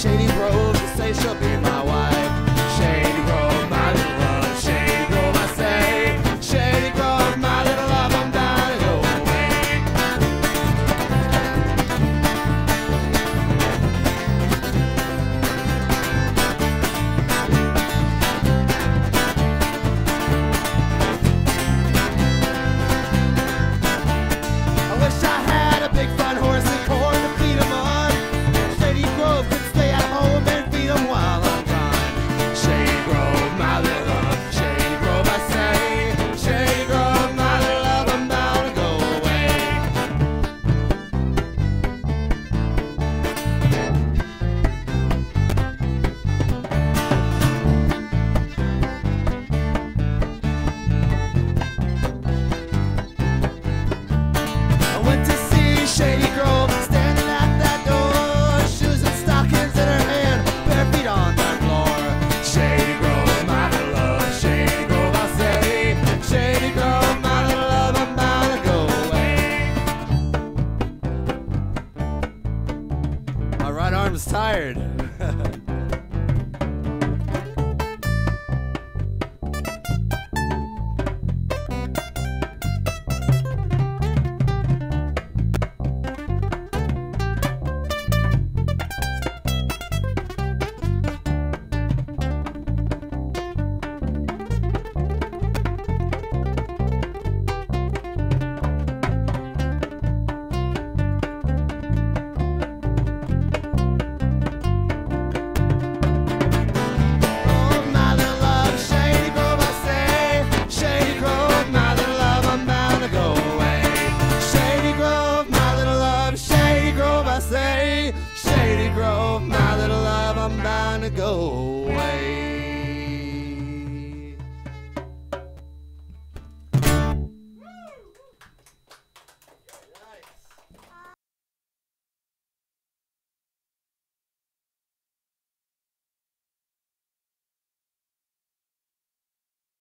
Shady Grove to say she'll be my wife. Shady Grove, my little love. Shady Grove, I say. Shady Grove, my little love, I'm down to go away. I wish I had a big fat horse and corn to feed him on. Shady Grove could stay at home and feed him while I'm gone. Shady Grove, my little love. Shady Grove, I say. Shady Grove, my little love, I'm bound to go away. I went to see Shady Grove standing at that door, shoes and stockings in her hand, bare feet on the floor. Shady Grove, my little love. Shady Grove, I say. Shady Grove, my little love, I'm bound to go away. My right arm's tired. Oh, my little love, Shady Grove, I say. Shady Grove, my little love, I'm bound to go away. Shady Grove, my little love. Shady Grove, I say. Shady Grove, my little love, I'm bound to go away.